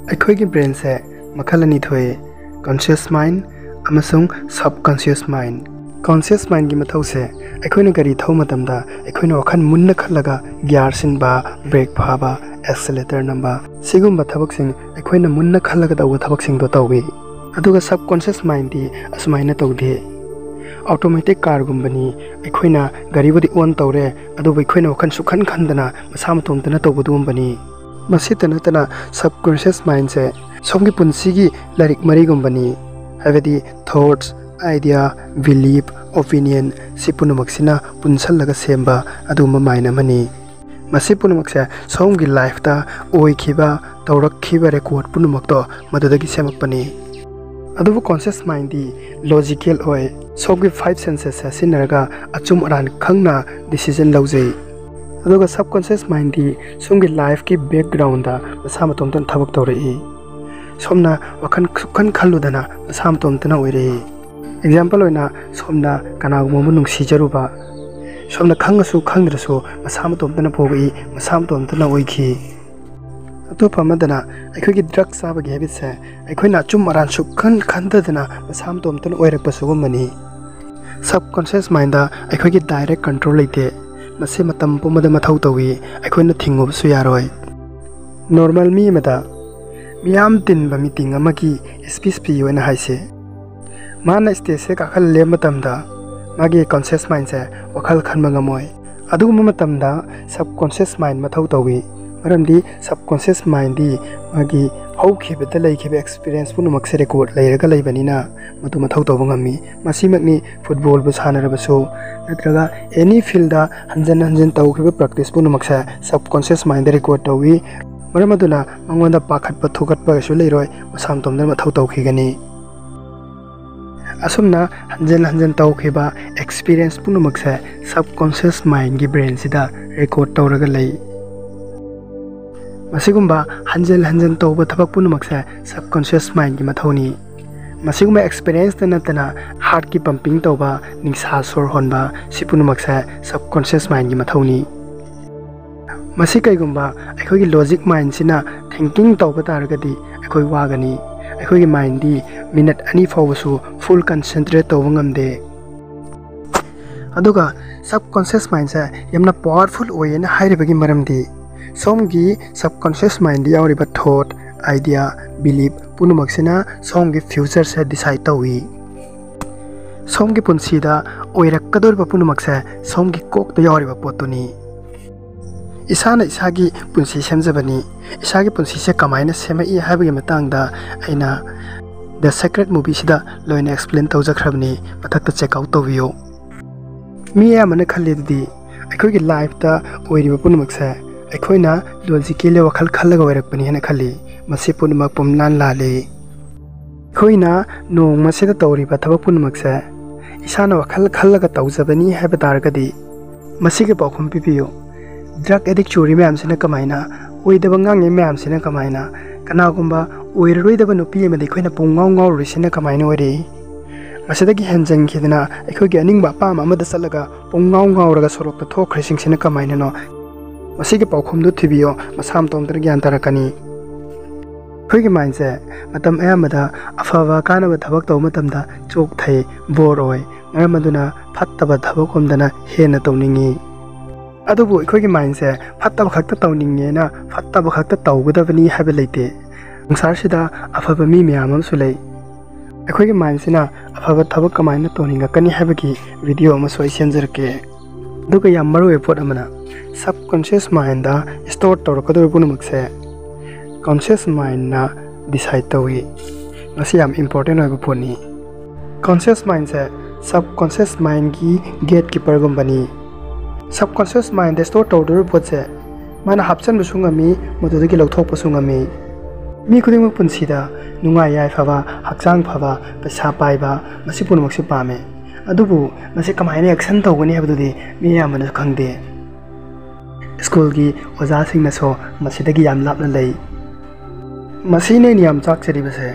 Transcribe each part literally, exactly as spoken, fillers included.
ꯑꯩꯈꯣꯏꯒꯤ ꯕ꯭ꯔꯦꯟꯁꯦ ꯃꯈꯜ ꯑꯅꯤ ꯊꯣꯛꯏ ꯀꯟꯁꯤꯌꯁ ꯃꯥꯏꯟ ꯑꯃꯁꯨꯡ ꯁꯕꯀꯟꯁꯤꯌꯁ ꯃꯥꯏꯟ ꯀꯟꯁꯤꯌꯁ ꯃꯥꯏꯟꯒꯤ ꯃꯊꯧꯁꯦ ꯑꯩꯈꯣꯏꯅ ꯒꯥꯔꯤ ꯊꯧ ꯃꯇꯝꯗ ꯑꯩꯈꯣꯏꯅ ꯋꯥꯈꯜ ꯃꯨꯟꯅ ꯈꯜꯂꯒ ꯒꯤꯌꯥꯔ ꯁꯤꯟꯕ ꯕ꯭ꯔꯦꯛ ꯐꯥꯕ ꯑꯦꯛꯁꯦꯂꯦꯇꯔ ꯅꯝꯕ सिगुम्बा थबकसिंग अखोइना मुन्ना खल्लगा तौबा थबकसिंग दो तौवी अदुगा सबकॉन्शियस माइंड दी असुमाइना तौदे ऑटोमेटिक कार गुम्बनी अखोइना गारीबुदी ऑन तौरे अदुबा अखोइना वखन सुखन खंदना मसा मतोमतना तौबदुगुम्बनी मसित नतना सबकॉन्शियस माइंड से सोमगी पुंसीगी लारिक मरी गुम्बनी हाइबदी थॉट्स आइडिया बिलीफ ओपिनियन सिपुनमक्सिना पुंसलगा सेम्बा अदुमा माइंड अमनी मसी पुनमक्से सोमगी लाइफ ता ओइखिबा तौरखिबा रेकॉर्ड पुनमक्तो मदुदगी सेमकपनी अदुबु कॉन्शियस माइंड दी लॉजिकल ओय सोमगी फाइव सेंसेस से सिनरगा अचुम अरान खंगना डिसीजन लौजै अदुगा सबकॉन्शियस माइंड दी सोमगी लाइफ की बैकग्राउंड दा मसा मतोमतन थबक तौरई सोमना वखन सुखन खल्लुदना मसा मतोमतना ओइरे एग्जांपल ओइना सोमना कनागुमबु नुंगसिजरुबा सोमना खंगसु खंगद्रसु मसा मतोमतना पोगई मसा मतोमतना ओइखि अतोपा मदना अखोगी ड्रग चाबगी हैबिट से अखोइना चुम अरान सुखन खंददना मसा मतोमतना ओइरकपसुगुमनी सबकॉन्शियस माइंड दा अखोगी डायरेक्ट कंट्रोल लेते मसे मतम पुमदा मथौ तौई अखोइना थिंगुबसु यारोय नॉर्मल मी मदा मियाम तिनबा मीटिंग अमगी स्पीच पियोना हाइसे माना स्टेज से काखल ले मतमदा मागे कॉन्शियस माइंड से वखल खनमगमोय अदुगुम मतमदा सबकॉन्शियस माइंड मथौ तौई मरमदी सबकॉन्शियस माइंड दी मागी हौखिबदा लैखिबा एक्सपीरियंस पुनमक से रिकॉर्ड लैरगा लैबनिना मतु मथौ तौबंगमी मसीमकनी फुटबॉल बु सानरबसु नत्रगा एनी फील्ड दा हंजन हंजन तौखिबा प्रैक्टिस पुनमक से सबकॉन्शियस माइंड रिकॉर्ड तौई मरमदुना मंगोंदा पाखटपा थुगटपागसु लैरोय मसाम तोमदन मथौ तौखिगनी असुमना हंजन हंजन तौखिबा एक्सपीरियंस पुनमक से सबकॉन्शियस माइंड की ब्रेन सिदा रिकॉर्ड तौरगा लै मसिगुम्बा हंजन हंजन तौबा थबक पुनमक से सबकॉन्शियस माइंड की मथौनी मसिगुम्बा एक्सपीरियंस नतना हार्ट की पंपिंग तौबा निंसा सोर होनबा सिपुनमक से सबकॉन्शियस माइंड की मथौनी मसी कईगुम्बा अखोगी लॉजिक माइंड सिना थिंकिंग तौबा तारगदी अखोई वागनी अखोगी माइंड दी मिनट अनी फावसु फुल कंसंट्रेट तौबा ngamde अदुगा सबकॉन्शियस माइंड से यमना पावरफुल ओयेना हाइरिबगी मरमदी सोमगी सबकॉन्शियस माइंड यावरिबा थॉट आइडिया बिलीफ पुनमक्सिना सोमगी फ्यूचर से डिसाइड तौई सोमगी पुंसीदा ओइरक्कदोरबा पुनमक से सोमगी कोकता यावरिबा पोतुनी इसाना इसागी पुंसी सेमजबनी इसागी पुंसी से कमायना सेमई हाबगी मतंगदा आइना द सीक्रेट मूवी सिदा लोइना एक्सप्लेन तौजखरबनी मथक्ता चेक आउट तौवियो मी यामना खल्लिदि अखोगी लाइफ ता ओइरिबा पुनमक से अखोइना लॉजिकली वखल खल्लगा ओइरकपनी हेना खल्ली मसी पुनमक पुमलान लाले अखोइना नोंग मसिदा तौरिबा थबक पुनमक से इसाना वखल खल्लगा तौजबनी हाबा तारगदी मसिगे पाखुम पिपियो ड्रग एडिक्ट चोरी मैम से कमायना ओइदब ngange मैम से कमायना कनागुम्बा ओइररोइदब नुपी अमदि खोइना पुंगाव ngawrisin कमायना ओइरे मसदगी हेंजंग खिदना अखोगी अनिंगबा पाम अमदा चलगा पुंगाव ngawraga sorokta थोखरिसिंग सिना कमायना नो मसिगे पाखुमदु थिबियो मसाम तोमदर ज्ञान तारकनी खोगी माइंड से मतम अयामदा अफवा कानबा थबक तौ मतमदा चोक थै बोर ओय मरमदुना फत्तबा थबकोमदना हेना तौनिंगी अदुबु अखोगी माइंड से फत्तब खक्ता तौनिंगेना फत्तब खक्ता तौगदबनी हाबे लेते संसार सिदा अफब मी म्याम अमसु लै अखोगी माइंड सिना अफब थबक कमायना तौनिंगा कनी हाबगी वीडियो अमा सोय सेंजरके दुगा याम मरु एपोर्ट अमना सबकॉन्शियस माइंड दा स्टोर तौरकदोर पुनमक से कॉन्शियस माइंड ना डिसाइड तौई मसी याम इंपोर्टेंट ओइबा पोनी कॉन्शियस माइंड से सबकॉन्शियस माइंड की गेट कीपर गुम्बनी सबकॉन्शियस माइंड स्टोर तौदर पोत से माना हापसन बसुंगमी मदुदगी लौथोकपसुंगमी मी खुदिंग पुंसीदा नुंगाय याय फबा हक्चांग फबा पैसा पाइबा मसी पुनमक्सु पामे अदुबु मसी कमायना एक्शन तौगनी हाबदुदी मी यामना खंगदे स्कूल की ओजा सिंगनसो मसीदगी याम लापना लै मसीने नियम चाकचरिबसे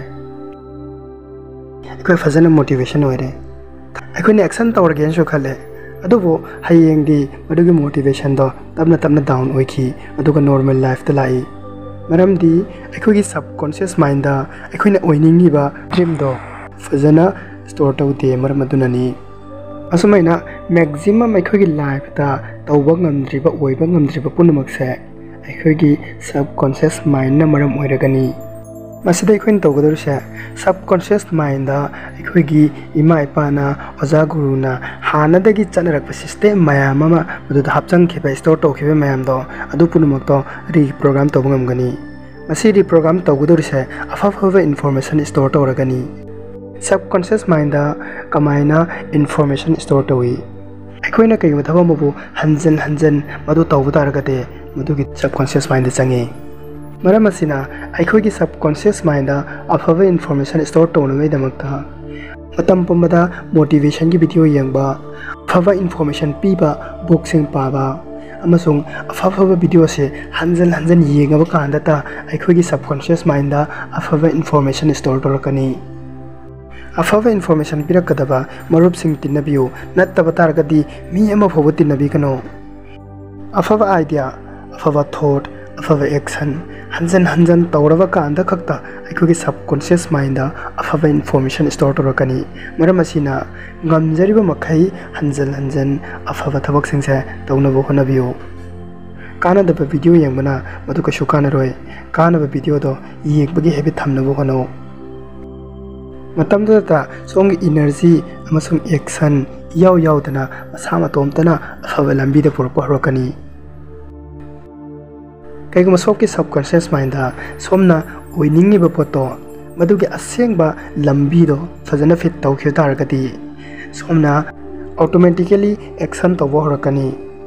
अखोय फजन मोटिवेशन ओइरे अखोयने एक्शन तौरगेनसु खले अदुबु हयेंगदी मदुगी मोटिवेशन दो तबना तबना डाउन ओइखी अदुगा नॉर्मल लाइफ ता लाई मरमदी अखोगी सबकॉन्शियस माइंड दा अखोइना ओइनिंगिबा ड्रीम दो फजना स्टोर तौदे मरम अदुननी असुमाइना मैक्सिमम अखोगी लाइफ दा तौबा ngамद्रिबा ओइबा ngамद्रिबा पुनमकसे अखोगी सबकॉन्शियस माइंड ना मरम ओइरगनी मसिदा अखोइन तौगदरसे सबकॉन्शियस माइंड दा अखोगी इमा इपाना ओजा गुरुना हानदगी चनरक सिस्टम मयाम अमा मदुदा हापचंगखिबा स्टोर तौखिबा मयाम दो अदु पुनमक तो रीप्रोग्राम तौबा ngамगनी मसी रीप्रोग्राम तौगदरसे अफाफबा इन्फॉर्मेशन स्टोर तौरगनी सबकॉन्शियस माइंड दा कमाइना इन्फॉर्मेशन स्टोर तौई अखोइना कईबा थबा मबु हंजन हंजन मदु तौबा तारगदे मदुगी सबकॉन्शियस माइंड चंगे मरम असिना अखोगी सबकॉन्शियस माइंड दा अफबा इन्फॉर्मेशन स्टोर तौनगैदमक्ता मतम पुंबदा मोटिवेशन की वीडियो यंगबा अफबा इन्फॉर्मेशन पीबा बुक्सिंग पाबा अमसुंग अफबा वीडियो से हंजन हंजन येंगबा कांदता अखोगी सबकॉन्शियस माइंड दा अफबा इन्फॉर्मेशन स्टोर तौरकनी अफबा इन्फॉर्मेशन पिरकदबा मरुपसिंग तिनबियो नत्तबा तारगदी मी अमा फबो तिनबिगनो अफबा आइडिया अफबा थॉट अफबा एक्शन हंजन हंजन तौरबा कांदा खक्ता अखोगी सबकॉन्शियस माइंड दा अफबा इन्फॉर्मेशन स्टोर तौरकनी मरम असिना ngамजरिबा मखै हंजन हंजन अफबा थबकसिंगसे तौनबो होनबियो कानादबा वीडियो यंगबना मदु कशु कानरोय कानबा वीडियो दो येंगबगी हेबिट थमनबो होनो मतमदता सोंग एनर्जी अमसुंग एक्शन याव यावदना मसा मतोमतना अफबा लंबीदा पुरपा हरकनी कईगुम सोकी सबकॉन्शियस माइंड दा सोमना ओइनिंगिबा पोतो मदुगी असेंगबा लंबीदो फजना फिट तौखि तारगदी सोमना ऑटोमेटिकली एक्शन तौबो हरकनी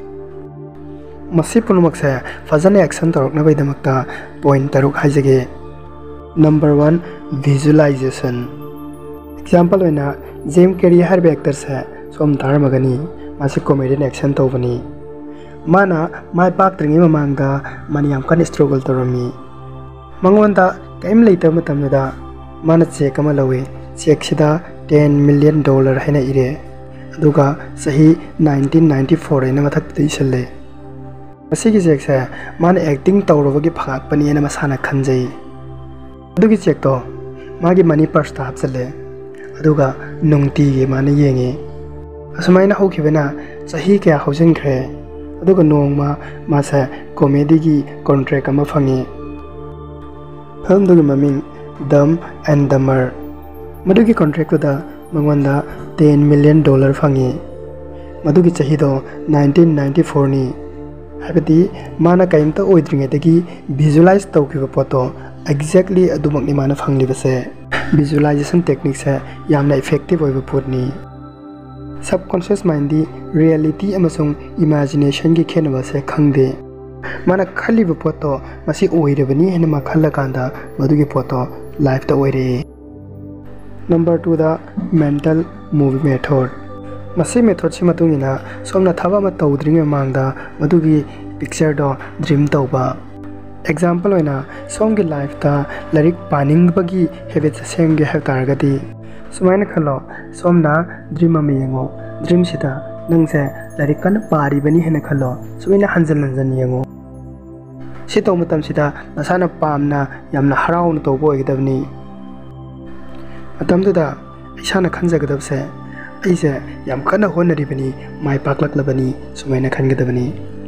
मसी पुनमकसे फजना एक्शन तौरकनबैदमक्ता पॉइंट तरुक हाइजगे नंबर वन विजुअलाइजेशन एग्जांपल होना जेम कैरी हर एक्टर से सोम तारमगनी मासी कॉमेडियन एक्शन तौबनी माना माय पाक्त्रिंगी ममांगदा मानी याम कन स्ट्रगल तौरमी मंगोंदा कैम लेटर मतमदा माना चेक अमा लवे चेक सिदा टेन मिलियन डॉलर हैना इरे अदुगा सही नाइनटीन नाइंटी फोर हैना मथक दिसले मसीगी चेक से माना एक्टिंग तौरबगी फगाकपनी हैना मसाना खंजई अदुगी चेक तो मागी मनी पर्स ता हपचले अदुगा नुंगतीगी माना येंगे असुमाइना होखिबना सही क्या हौजनख्रे अदुगा नोंगमा मासे कॉमेडी की कॉन्ट्रैक्ट अमा फंगे फिल्म दुगी ममिंग दम एंड दमर मदुगी कॉन्ट्रैक्ट दा मंगवंदा टेन मिलियन डॉलर फंगे मदुगी चाहिदो नाइनटीन नाइंटी फोर नि हाबती माना काइमता ओइद्रिंगेदगी विजुअलाइज तौखिबा पोतो एक्जेक्टली अदुमकनि माना फंगलिबसे विजुअलाइजेशन टेक्निक से यामना इफेक्टिव ओइबा पोतनी सबकॉन्शियस माइंड दी रियलिटी अमसुंग इमेजिनेशन की खेनबा से खंगदे माना खलिबा पोतो मसी ओइरबनी हेन मा खल्लकांदा मदुगी पोतो लाइफ ता ओइरे नंबर टू दा मेंटल मूवी मेथड मसी मेथड से मतुंगिना सोमना थबा मा तौद्रिंग मांगदा मदुगी पिक्चर दो ड्रीम तौबा एग्जांपल होना सोंग की लाइफ ता लाइक पानिंगबगी हैबिट सेमगे है तारगदी सुमाइना खलो सोमना ड्रीम अमे येंगो ड्रीम सिदा नंगसे लाइक कन पारिबनी हेन खलो सुमिना हंजन हंजन येंगो सि तौ मतम सिदा नसाना पामना यामना हराउन तौबो ओइगदबनी मतमदुदा इसाना खंजगदबसे ऐसे याम कन होनरिबनी माय पाकलकलबनी सुमाइना खनगदबनी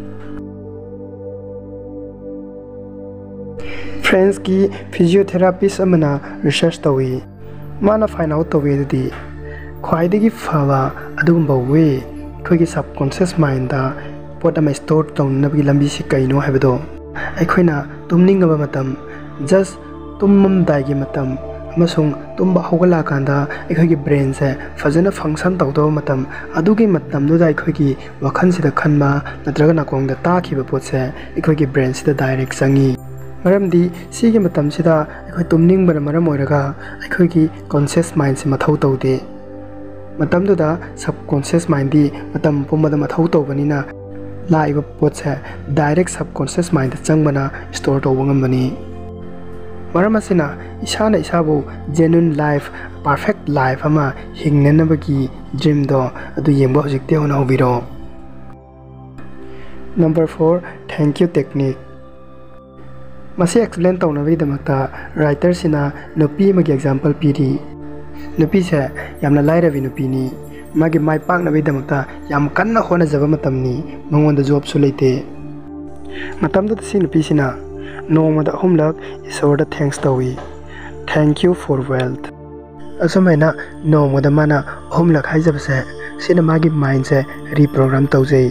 फ्रेंड्स की फिजियोथेरापिस्ट अमना रिसर्च तौई माना फाइन आउट तौवे दी ख्वाइदगी फवा अदुगुंबा वे अखोगी सबकॉन्शियस माइंड दा पोट अमा स्टोर तौनबगी लंबी से कइनो हैबदो अखोइना तुमनिंगबा मतम जस्ट तुममदाइगी मतम अमसुंग तुमबा हौगला कांदा अखोगी ब्रेन से फजना फंक्शन तौदो मतम अदुगी मतम नुदा अखोगी वखन सिदा खनबा नत्रगा नाकोंग दा ताखिबा पोटसे अखोगी ब्रेन सिदा डायरेक्ट संगी मरमदी सिगे मतम सिदा अखोई तुमनिंग बन मरम ओइरगा अखोई कॉन्शियस माइंड से मथौ तौदे मतम दुदा सबकॉन्शियस माइंड दी मतम पुमदा मथौ तौबनिना लाइव पोट से डायरेक्ट सबकॉन्शियस माइंड चंगबना स्टोर तौब ngambani मरम असिना इसाना इसाबु जेन्युइन लाइफ परफेक्ट लाइफ अमा हिंगननबगी ड्रीम दो अदु येंबो हजिकते होना होबिरो number four thank you technique Masi explain taunabidamakta writer sina nupi amagi example piri. Nupi se yamna lairabi nupini. Magi mai paknabidamakta yam kanna honajaba matamni mangonda job su leite. Matamda si nupi sina nongmada ahumlak isorda thanks tawi. Thank you for wealth. Asamaina nongmada mana ahumlak haijabase sina magi mind se reprogram tawjai.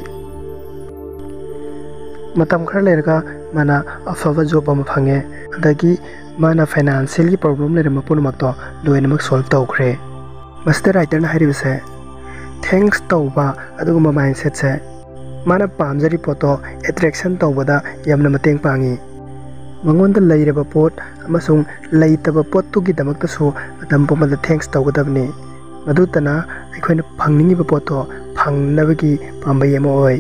Matam khara lerga mana afava job ama phange adagi mana financial gi problem lere mapun makto loinamak solve tawkhre. Master writer na haribase thanks tawba aduguma mindset se mana pamjari poto attraction tawbada yamna mateng pangi. Mangonda lairaba pot amasung laitaba pot tu gi damakta su matam pomada thanks tawgadabni. Madutana aikhoina phangningi ba poto phangnabagi pambai ama oi.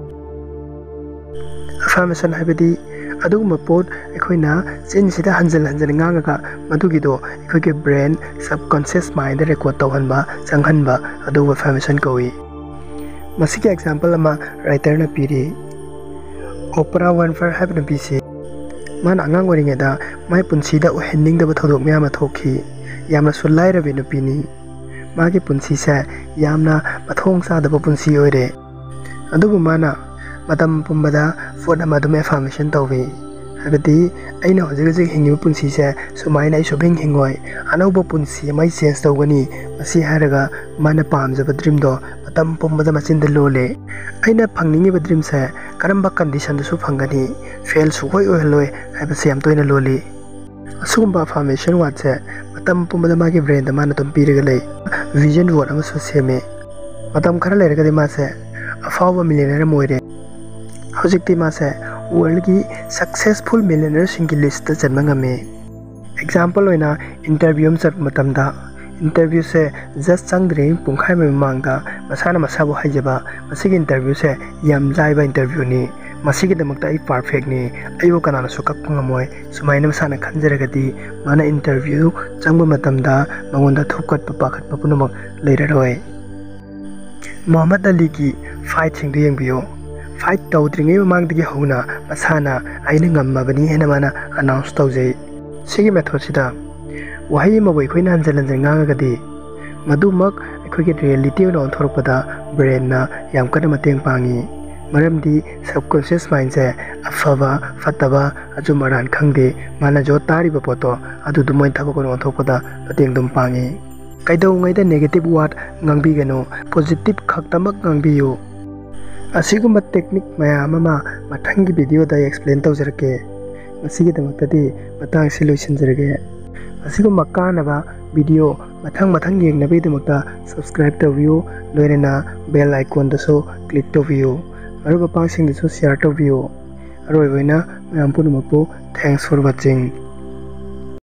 Affirmation habidi aduguma pot aikhoina chin sida hanjal hanjal nganga madugido aikhoge brain subconscious mind record tawhanba changhanba adu affirmation kowi. Masiki example ama writer na piri. Oprah Winfrey habna bisi man angang oringeda mai punsida uhending da bathodok myama thokhi yamna sulai rabi nupini magi punsi sa yamna pathong sa da punsi oire adubu mana matam pumbada phone ama dum affirmation tawwi habati aina hojig hojig hingi punsi sa sumaina ai sobing hingoi anauba punsi mai change tawgani masi haraga mana pamjaba dream do matam pumbada machinda lole aina phangningi ba dream sa karamba condition da su phangani fail su hoi oiloi habase yam toina loli asugumba affirmation wat se matam pumbada magi brain da mana tum piriga lei vision word ama su seme matam khara lerga de ma se afawa millionaire moire hojikti ma se world ki successful millionaire singi list ta janma ngame example oina interview am sat matam da interview se just changdre pungkhai me mangda masana masabu haijaba masigi interview se yam jaiba interview ni masigi damakta ai perfect ni ayo kanana su kakpunga moy sumaina masana khanjaragadi mana interview changba matamda mangonda thukat pa pakhat pa punamak leiraroi. Muhammad Ali ki fight sing du yengbiyo fight tawdringai mamangdagi hona masana aina ngammabani hena mana announce tawjai. Sigi method sida wahi ma boi khoina hanjal hanjal ngangagadi madumak aikhoge reality on thorpada brain na yam kana mateng pangi maramdi subconscious mind se afava fataba aju maran khangde mana jo tari ba poto adu dumoi thaba ko on thorpada pateng dum pangi kaidau ngai da negative word ngangbi gano positive khaktamak ngangbiyo asiguma technique mayam ama mathangi video da explain tawjarake masigi damaktadi matang solution jarage asiguma kanaba video mathang mathang yengnabe damakta subscribe tawbiyo loirena bell icon da so click tawbiyo aruba pangsing da so share tawbiyo aroi oina mayam punumakpo thanks for watching.